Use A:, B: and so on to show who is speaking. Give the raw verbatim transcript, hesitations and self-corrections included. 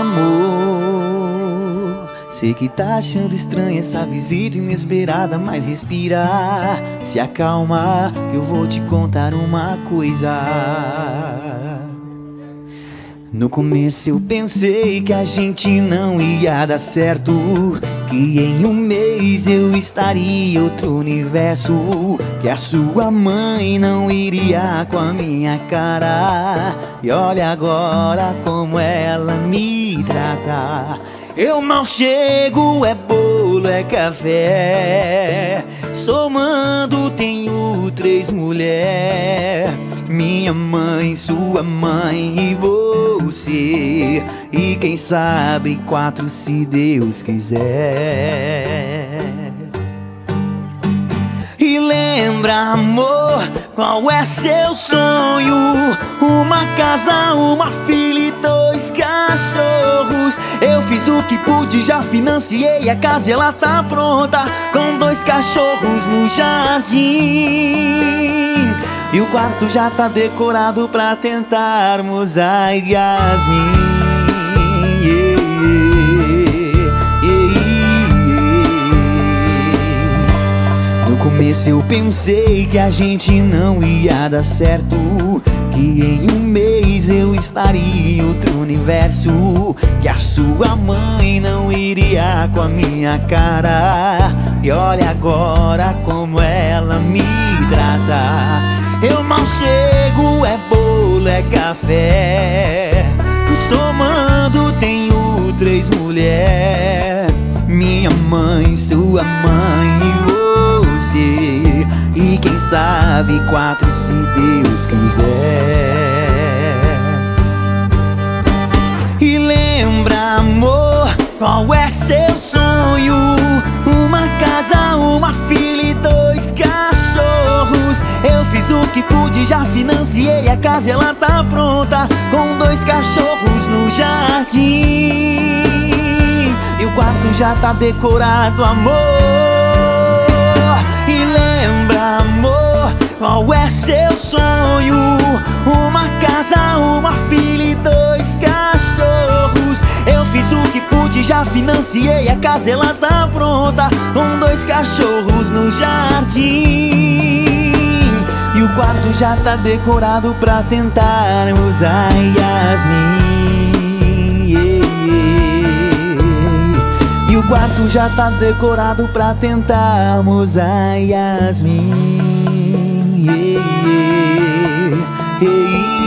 A: amor. Sei que tá achando estranha essa visita inesperada, mas respira, se acalma, que eu vou te contar uma coisa. No começo eu pensei que a gente não ia dar certo, que em um mês eu estaria em outro universo, que a sua mãe não iria com a minha cara. E olha agora como ela me trata. Eu mal chego, é bolo, é café. Somando tenho três mulheres: minha mãe, sua mãe e você. E quem sabe quatro se Deus quiser. E lembra, amor, qual é seu sonho? Uma casa, uma filha e dois cachorros. Eu fiz o que pude, já financiei a casa e ela tá pronta, com dois cachorros no jardim. E o quarto já tá decorado pra tentarmos a Yasmin. Yeah, yeah, yeah. No começo eu pensei que a gente não ia dar certo, que em um mês eu estaria em outro universo, que a sua mãe não iria com a minha cara. E olha agora como ela me trata. Eu mal chego, é bolo, é café. Somando tenho três mulheres: minha mãe, sua mãe e você. E quem sabe quatro se Deus quiser. E lembra, amor, qual é seu sonho? Uma casa, uma filha e dois cachorros. Eu fiz o que pude, já financiei a casa e ela tá pronta, com dois cachorros no jardim. E o quarto já tá decorado, amor. E lembra, amor, qual é seu sonho? Uma casa, uma filha e dois cachorros. Eu fiz o que pude, já financiei a casa, ela tá pronta, com dois cachorros no jardim. E o quarto já tá decorado pra tentarmos a Yasmin. Yeah, yeah. E o quarto já tá decorado pra tentarmos a Yasmin. Yeah, yeah. Yeah, yeah.